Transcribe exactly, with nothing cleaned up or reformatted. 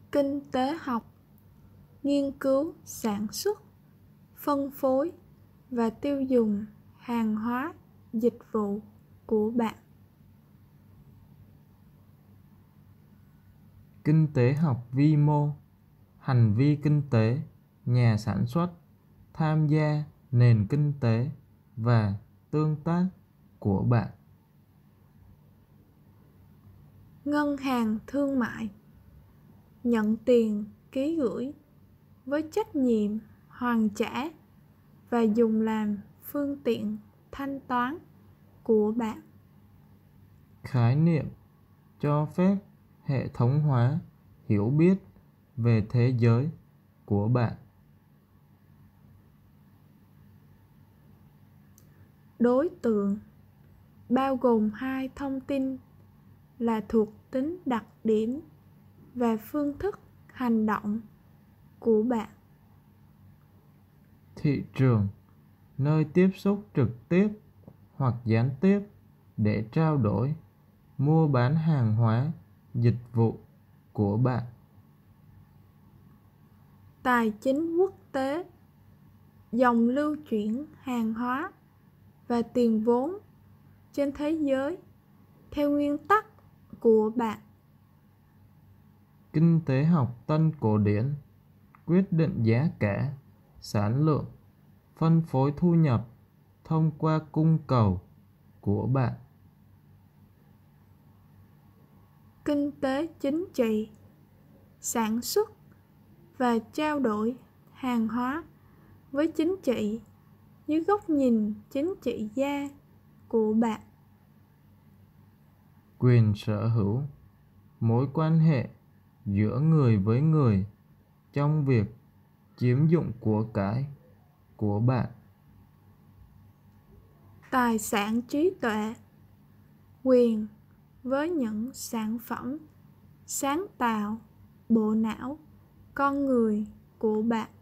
Kinh tế học nghiên cứu sản xuất, phân phối và tiêu dùng hàng hóa, dịch vụ của bạn. Kinh tế học vi mô, hành vi kinh tế, nhà sản xuất, tham gia nền kinh tế và tương tác của bạn. Ngân hàng thương mại, nhận tiền ký gửi với trách nhiệm hoàn trả và dùng làm phương tiện thanh toán của bạn. Khái niệm cho phép hệ thống hóa hiểu biết về thế giới của bạn. Đối tượng bao gồm hai thông tin là thuộc tính đặc điểm và phương thức hành động của bạn. Thị trường, nơi tiếp xúc trực tiếp hoặc gián tiếp để trao đổi, mua bán hàng hóa, dịch vụ của bạn. Tài chính quốc tế, dòng lưu chuyển hàng hóa và tiền vốn trên thế giới theo nguyên tắc của bạn. Kinh tế học tân cổ điển, quyết định giá cả, sản lượng, phân phối thu nhập thông qua cung cầu của bạn. Kinh tế chính trị, sản xuất và trao đổi hàng hóa với chính trị dưới góc nhìn chính trị gia của bạn. Quyền sở hữu, mối quan hệ giữa người với người trong việc chiếm dụng của cải của bạn. Tài sản trí tuệ, quyền với những sản phẩm sáng tạo bộ não con người của bạn.